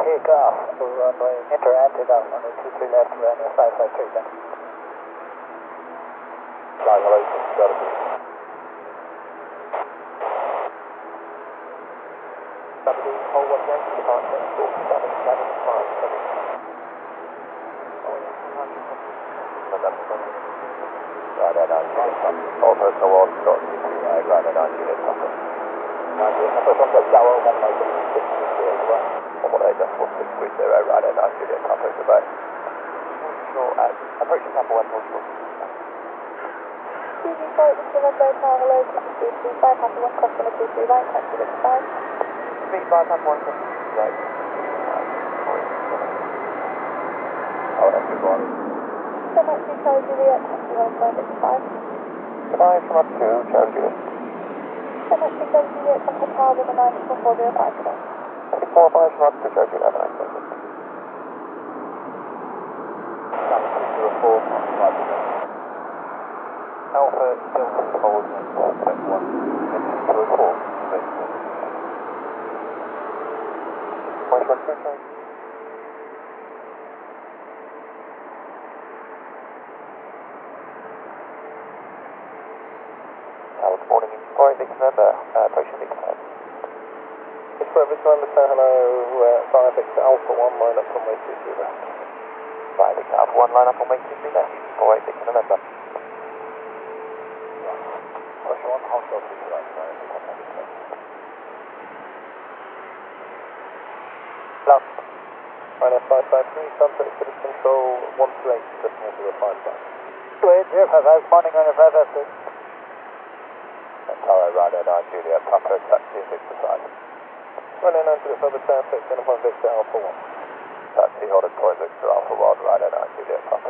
Take off to runway, enter antidote, runway 23 left, runway 553 then. Flying hello, Philadelphia. W, hold 1 Yankee departure, 4775. Right at 9 Juliet Papa. All personal one, Scott CQA, right at 9 Juliet Papa. 9 Juliet Papa, from the Tower, 118.630, right at 9 Juliet Papa, goodbye. Approaching Papa 144. TV flight to runway tower hello, speed 5, Papa 1, customer 23 right, taxi to 5. Speed 5, Papa 1, right. Oh, that's good one. So much to Charlie Juliet, taxi 1565. Goodbye from up to Charlie Juliet. So much to Charlie Juliet, contact tower number 94405 today. 24 from up to Charlie Juliet, 944. Alpha Delta forward 171 to report. Point 1 2 Good morning, Inspiring Victor November, approaching Victor November. Inspiring Victor November, say hello, 5 Victor Alpha 1, line up runway 23 left. 5 Victor Alpha 1, line up on wing 23 left, 48 Victor November. Russia 1, hold short 2 right, line up contact with me. Love. Minus 553, sunset cruise control 128, decimal 055. Good, 055, morning, running 556. Tower Rider 9 Juliet Papa, taxi Victor 5. Running 9 Juliet Papa, turn 6 in upon Victor Alpha 1. Taxi hold at point Victor Alpha 1, Rider 9 Juliet Papa.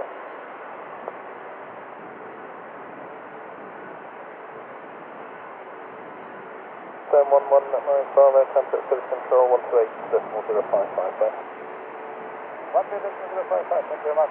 Turn 11 at 9 Bravo, sunset cruise control 128, decimal 055, sir. 128, decimal 055, thank you very much.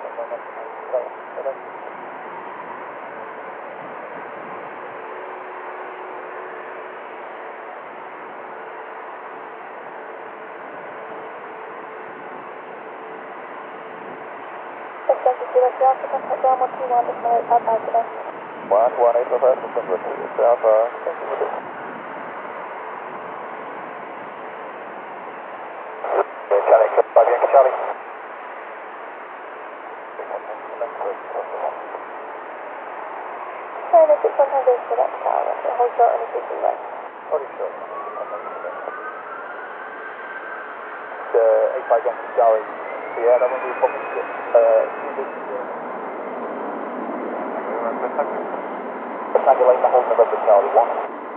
Juliet Alpha, contact ground 121, decimal 855 today. 118 reverse, December 2 Alpha, thank you for this. Charlie, Charlie, Charlie. Sorry, no 619 goes to that tower, so hold short on the 23 right. Holy short. 85 Yankee Charlie. Yeah, that won't be a problem. Triangulate the whole November Charlie 1.